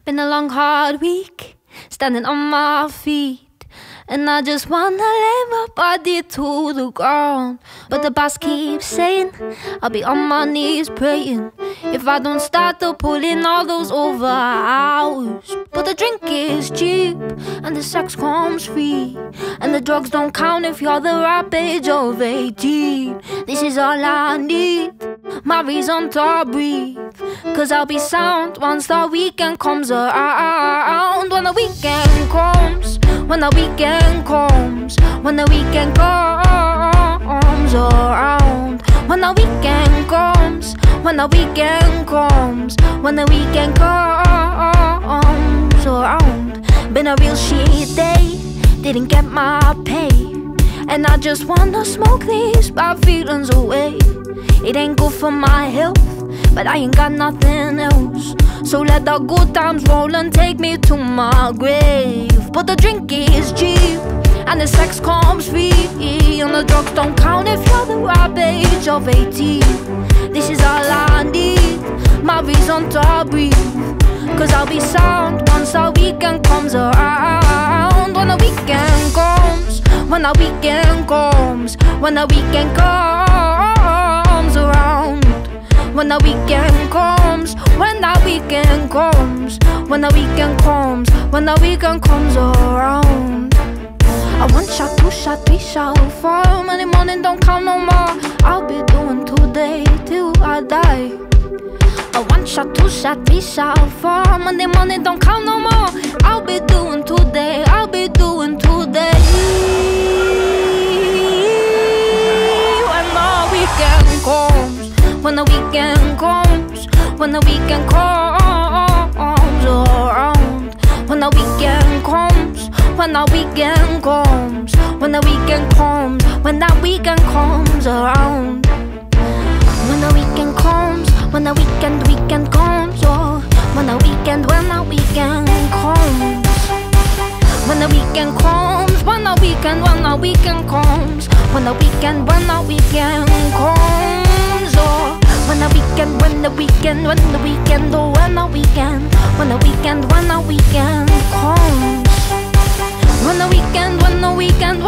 Been a long hard week, standing on my feet, and I just wanna lay my body to the ground. But the boss keeps saying I'll be on my knees praying if I don't start to pull in all those over hours. But the drink is cheap and the sex comes free, and the drugs don't count if you're the right age of 18. This is all I need, my reason to breathe, 'cause I'll be sound once the weekend comes around. When the weekend comes, when the weekend comes, when the weekend comes around. When the weekend comes, when the weekend comes, when the weekend comes around. Been a real shit day, didn't get my pay, and I just wanna smoke these bad feelings away. It ain't good for my health, but I ain't got nothing else, so let the good times roll and take me to my grave. But the drink is cheap and the sex comes free, and the drugs don't count if you're the right age of 18. This is all I need, my reason to breathe, 'cause I'll be sound once the weekend comes around. When the weekend comes, when the weekend comes, when the weekend comes around. When the weekend comes, when the weekend comes, when the weekend comes, when the weekend comes around. I 1 shot, 2 shot, 3 shot, 4, Monday morning don't count no more. I'll be doing today till I die. A 1 shot, 2 shot, 3 shot, 4, Monday morning don't count no more. I'll be doing today, I'll be doing today. When the weekend comes, when the weekend comes, when the weekend comes around. When the weekend comes, when the weekend comes, when the weekend comes, when that weekend comes around. When the weekend comes, when the weekend comes, oh, when the weekend comes. When the weekend comes, when the weekend comes, when the weekend comes, oh. When the weekend, oh, when the weekend comes. When the weekend, when the weekend comes. When the weekend, oh, when the weekend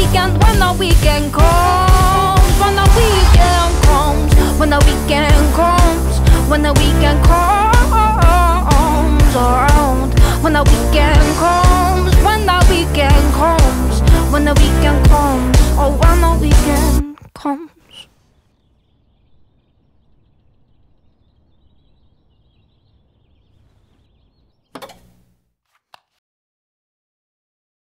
comes. When the weekend comes, when the weekend comes.